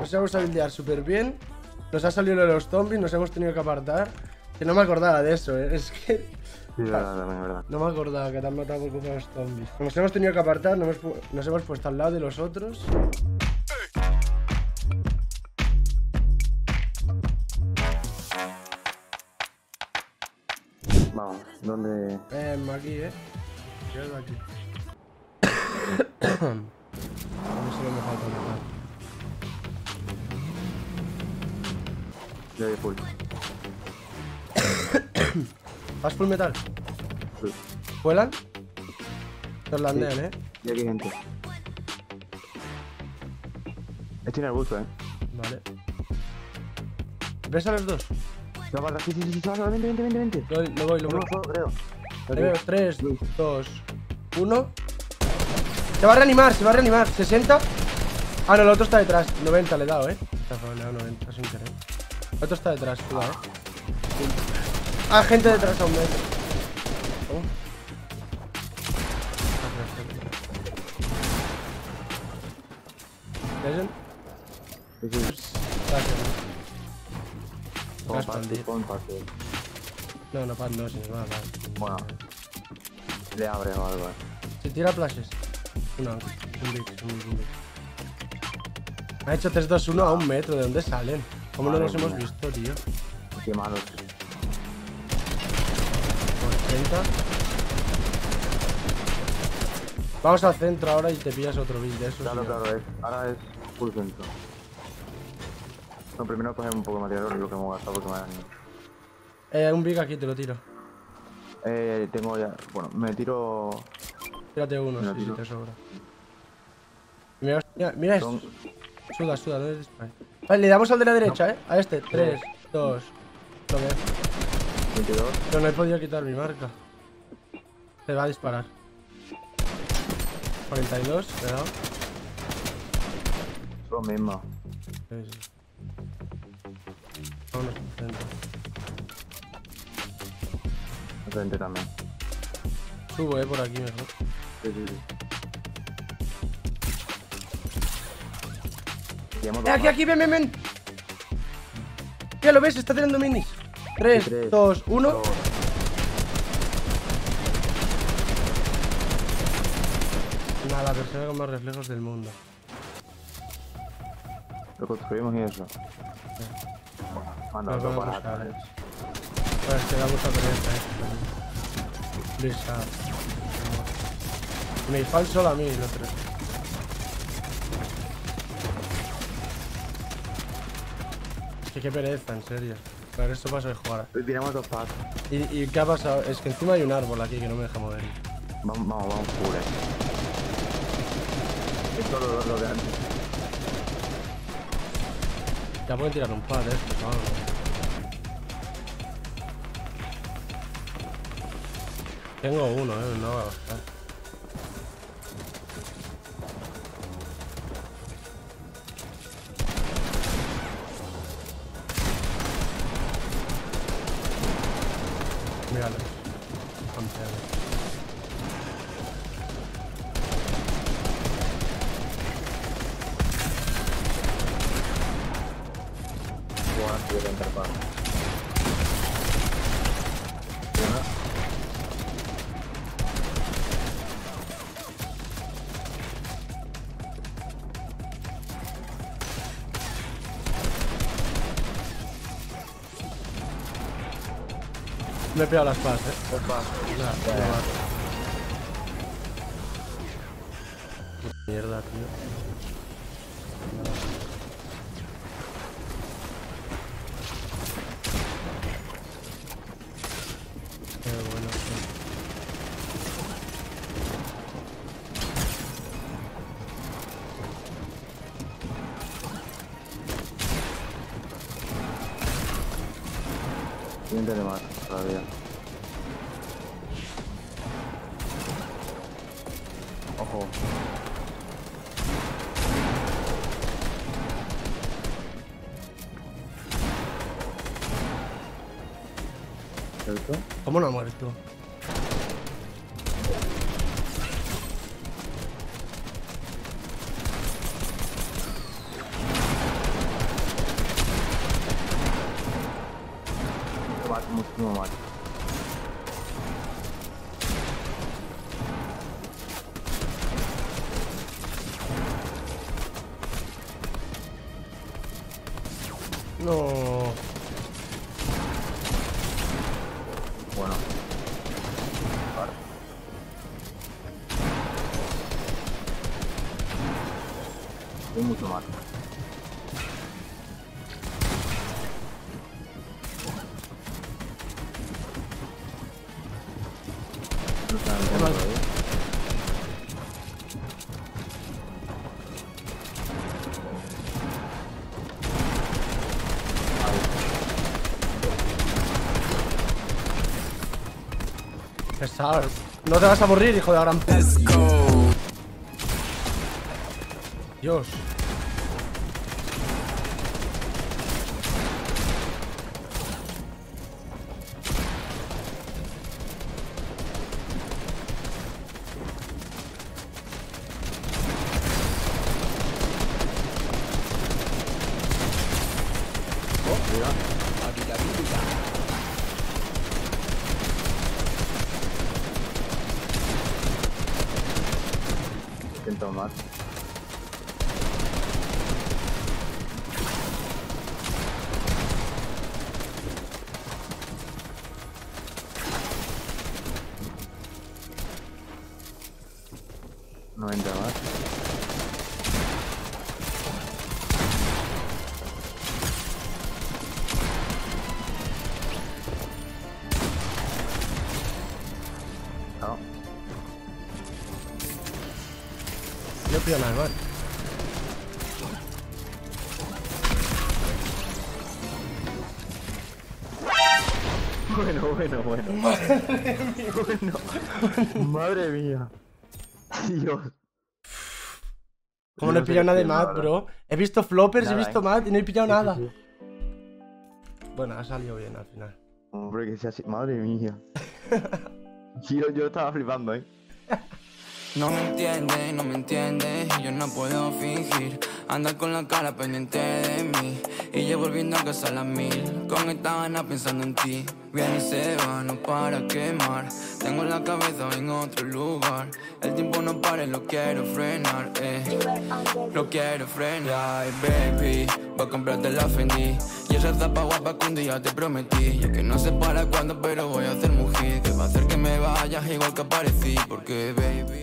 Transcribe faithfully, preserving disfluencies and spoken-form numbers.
Nos hemos a buildear súper bien. Nos ha salido lo de los zombies, nos hemos tenido que apartar. Que no me acordaba de eso, ¿eh? Es que... Sí, verdad, también, verdad. No me acordaba que te han matado por culpa de los zombies. Nos hemos tenido que apartar, nos hemos, nos hemos puesto al lado de los otros. Vamos, ¿dónde...? Eh, aquí, ¿eh? Yo de aquí. A mí solo me falta matar. Yo voy full. ¿Vas full metal? Sí. ¿Vuelan? Se orlandean, Sí. ¿eh? Y aquí hay gente. Estoy en el busto, eh. Vale. ¿Ves a los dos? No, guarda, sí, sí, sí, sí, vente, vente, vente, vente. Lo, lo voy, lo voy. Uno solo, creo. Le veo, tres, dos, uno. Se va a reanimar, se va a reanimar. sesenta. Ah, no, el otro está detrás. noventa le he dado, eh. Le he dado noventa sin querer. El otro está detrás, cuidado, eh. Ah, gente detrás a un metro. Oh. ¿Legend? Sí, sí. Gracias. Pon Vas pase, expandir. pon pase. No, no, pad no, sin nada. Bueno. Le abre o algo, eh. Si tira flashes. No, un big, un big, un big. Ha hecho tres dos uno a un metro. ¿De dónde salen? ¿Cómo no Madre los hemos mía. visto, tío? Qué malos. Por treinta. Vamos al centro ahora y te pillas otro build de esos. Claro, y ya. claro, es. Ahora es full centro. No, primero coger un poco de material y lo que hemos gastado porque me ha dañado. Eh, un big aquí, te lo tiro. Eh, tengo ya. Bueno, me tiro. Tírate uno, Me lo sí, sí, tiro. te sobra. Mira, mira, mira esto. Son... Suda, suda, ¿dónde disparas? Vale, le damos al de la derecha, ¿eh? A este. tres, dos, lo veo. veintidós. Pero no he podido quitar mi marca. Te va a disparar. cuarenta y dos, le he dado. Lo mismo. Sí, sí. Vámonos al centro. Frente también. Subo, eh, por aquí mejor. Sí, sí, sí. Llevamos Eh, dos aquí, más. aquí, ven, ven, ven. Ya lo ves, está tirando minis. tres, Tres, dos, uno. dos. Nada, la persona con más reflejos del mundo. Lo construimos y eso. Manda Lo otro pongo para a buscar, atrás. eh. Pues que da mucha pereza, eh. Lisa. Me falso a mí, el otro. Es que qué pereza, en serio. Claro, esto pasa de jugar. Hoy tiramos dos pasos. ¿Y, ¿Y qué ha pasado? Es que encima hay un árbol aquí que no me deja mover. Vamos, vamos, vamos, full, eh. Esto es lo, lo de antes. Ya pueden tirar un par, eh. Pues algo. Tengo uno, eh. No va a bastar. Míralo. Campeones. Bueno, quiero entrar para. Me he pegado las palas, eh. Dos pasos. Nada, no me mato. Puta mierda, tío. Qué bueno, tío. Siguiente de más, todavía. Ojo. ¿Cierto? ¿Cómo no ha muerto? No. Bueno. Vale. Hay mucho más. No está en el Qué mal. centro, ¿eh? Pesado. No te vas a morir, hijo de la gran... Dios. Intento más. noventa más. No. No pido nada, man. Bueno, bueno, bueno. Bueno. Madre mía. Dios. Como no he pillado nada de Matt, bro. He visto floppers, Nada, he visto ¿eh? Matt y no he pillado Sí, sí, nada. sí. Bueno, ha salido bien al final. Hombre, que sea así. Madre mía. Yo, yo estaba flipando, ¿eh? No me entiende, no me entiende, y yo no puedo fingir. Anda con la cara pendiente de mí y yo volviendo a casa a las mil. Con esta gana pensando en ti. Viene y se va, no para quemar. Tengo la cabeza en otro lugar. El tiempo no para, lo quiero frenar, eh. Lo quiero frenar, baby. Voy a comprarte la Fendi y esa zapa guapa que un día te prometí. Y que no sé para cuándo, pero voy a hacer un hit que va a hacer que me vayas igual que aparecí. Porque, baby